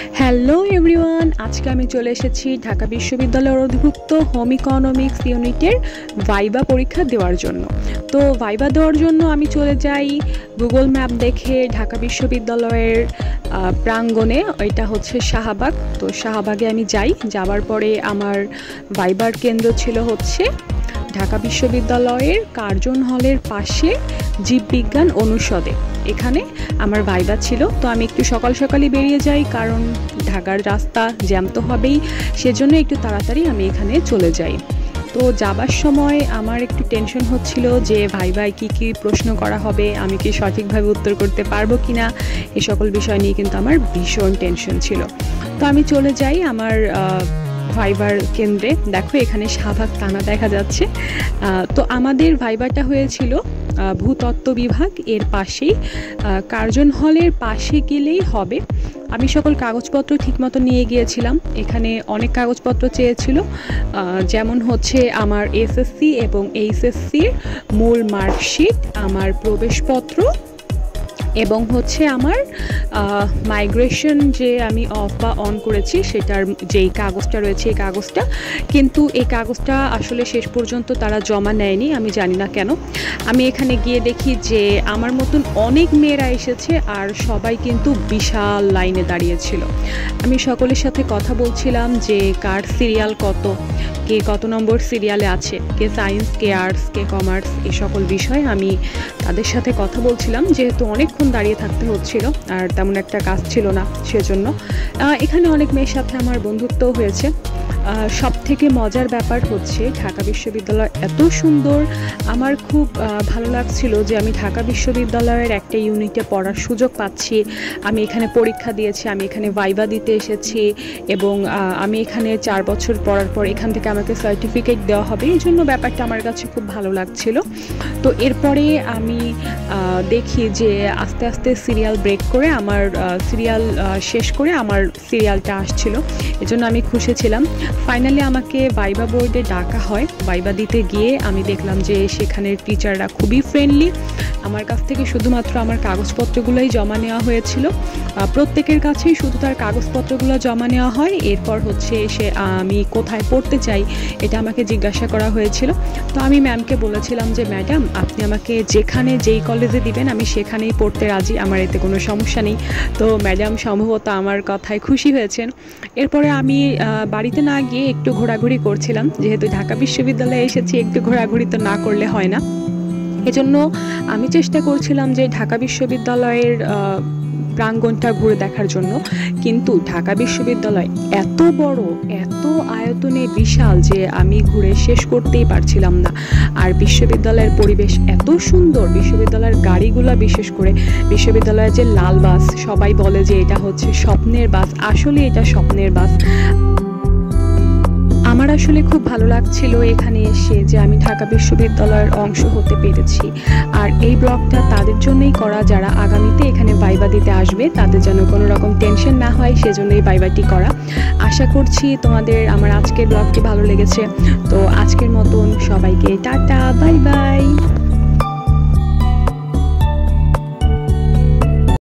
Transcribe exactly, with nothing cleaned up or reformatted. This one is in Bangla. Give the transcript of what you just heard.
হ্যালো এভরিওয়ান, আজকে আমি চলে এসেছি ঢাকা বিশ্ববিদ্যালয়ের অধিভুক্ত হোম ইকোনমিক্স ইউনিটের ভাইবা পরীক্ষা দেওয়ার জন্য। তো ভাইবা দেওয়ার জন্য আমি চলে যাই গুগল ম্যাপ দেখে ঢাকা বিশ্ববিদ্যালয়ের প্রাঙ্গণে, এটা হচ্ছে শাহবাগ। তো শাহবাগে আমি যাই, যাওয়ার পরে আমার ভাইবার কেন্দ্র ছিল হচ্ছে ঢাকা বিশ্ববিদ্যালয়ের কার্জন হলের পাশে জীববিজ্ঞান অনুষদে। এখানে আমার ভাইবা ছিল। তো আমি একটু সকাল সকালই বেরিয়ে যাই, কারণ ঢাকার রাস্তা জ্যাম তো হবেই, সেজন্য একটু তাড়াতাড়ি আমি এখানে চলে যাই। তো যাবার সময় আমার একটু টেনশন হচ্ছিল যে ভাইভায় কী কী প্রশ্ন করা হবে, আমি কি সঠিকভাবে উত্তর করতে পারবো কি না, এই সকল বিষয় নিয়ে কিন্তু আমার ভীষণ টেনশন ছিল। তো আমি চলে যাই আমার ভাইবার কেন্দ্রে। দেখো এখানে শাহবাগ থানা দেখা যাচ্ছে। তো আমাদের ভাইবাটা হয়েছিল ভূতত্ত্ব বিভাগ এর পাশেই, কার্জন হলের পাশে গেলেই হবে। আমি সকল কাগজপত্র ঠিকমতো নিয়ে গিয়েছিলাম। এখানে অনেক কাগজপত্র চেয়েছিল, যেমন হচ্ছে আমার এসএসসি এবং এইচএসসির মূল মার্কশিট, আমার প্রবেশপত্র এবং হচ্ছে আমার মাইগ্রেশন যে আমি অফ বা অন করেছি সেটার যেই কাগজটা রয়েছে এই কাগজটা। কিন্তু এই কাগজটা আসলে শেষ পর্যন্ত তারা জমা নেয়নি, আমি জানি না কেন। আমি এখানে গিয়ে দেখি যে আমার মতন অনেক মেয়েরা এসেছে আর সবাই কিন্তু বিশাল লাইনে দাঁড়িয়েছিল। আমি সকলের সাথে কথা বলছিলাম যে কার সিরিয়াল কত, কে কত নম্বর সিরিয়ালে আছে, কে সায়েন্স, কে আর্টস, কে কমার্স, এই সকল বিষয়ে আমি তাদের সাথে কথা বলছিলাম, যেহেতু অনেকক্ষণ দাঁড়িয়ে থাকতে হচ্ছিল আর তেমন একটা কাজ ছিল না সেজন্য। এখানে অনেক মেয়ের সাথে আমার বন্ধুত্বও হয়েছে। সব থেকে মজার ব্যাপার হচ্ছে ঢাকা বিশ্ববিদ্যালয় এত সুন্দর। আমার খুব ভালো লাগছিল যে আমি ঢাকা বিশ্ববিদ্যালয়ের একটা ইউনিটে পড়ার সুযোগ পাচ্ছি। আমি এখানে পরীক্ষা দিয়েছি, আমি এখানে ভাইবা দিতে এসেছি এবং আমি এখানে চার বছর পড়ার পর এখান থেকে আমাকে সার্টিফিকেট দেওয়া হবে, এই জন্য ব্যাপারটা আমার কাছে খুব ভালো লাগছিল। তো এরপরে আমি দেখি যে আস্তে আস্তে সিরিয়াল ব্রেক করে আমার সিরিয়াল শেষ করে আমার সিরিয়ালটা আসছিল, এজন্য আমি খুশি ছিলাম। ফাইনালি আমাকে ভাইবা বোর্ডে ডাকা হয়। ভাইবা দিতে গিয়ে আমি দেখলাম যে সেখানের টিচাররা খুবই ফ্রেন্ডলি। আমার কাছ থেকে শুধুমাত্র আমার কাগজপত্রগুলোই জমা নেওয়া হয়েছিল। প্রত্যেকের কাছেই শুধু তার কাগজপত্রগুলো জমা নেওয়া হয়। এরপর হচ্ছে সে আমি কোথায় পড়তে চাই এটা আমাকে জিজ্ঞাসা করা হয়েছিল। তো আমি ম্যামকে বলেছিলাম যে ম্যাডাম আপনি আমাকে যেখানে যেই কলেজে দিবেন আমি সেখানেই পড়তে রাজি, আমার এতে কোনো সমস্যা নেই। তো ম্যাডাম সম্ভবত আমার কথায় খুশি হয়েছেন। এরপরে আমি বাড়িতে না গিয়ে একটু ঘোরাঘুরি করছিলাম, যেহেতু ঢাকা বিশ্ববিদ্যালয়ে এসেছি একটু ঘোরাঘুরি তো না করলে হয় না। এজন্য আমি চেষ্টা করছিলাম যে ঢাকা বিশ্ববিদ্যালয়ের প্রাঙ্গণটা ঘুরে দেখার জন্য। কিন্তু ঢাকা বিশ্ববিদ্যালয় এত বড়, এত আয়তনে বিশাল যে আমি ঘুরে শেষ করতেই পারছিলাম না। আর বিশ্ববিদ্যালয়ের পরিবেশ এত সুন্দর, বিশ্ববিদ্যালয়ের গাড়িগুলো, বিশেষ করে বিশ্ববিদ্যালয়ের যে লাল বাস, সবাই বলে যে এটা হচ্ছে স্বপ্নের বাস, আসলে এটা স্বপ্নের বাস। আমার আসলে খুব ভালো লাগছিল এখানে এসে যে আমি ঢাকা বিশ্ববিদ্যালয়ের অংশ হতে পেরেছি। আর এই ব্লগটা তাদের জন্যই করা যারা আগামীতে এখানে ভাইবা দিতে আসবে, তাদের যেন কোনো রকম টেনশন না হয়, সেজন্যই ভাইবাটি করা। আশা করছি তোমাদের আমার আজকের ব্লগটি ভালো লেগেছে। তো আজকের মতন সবাইকে টাটা, বাই বাই।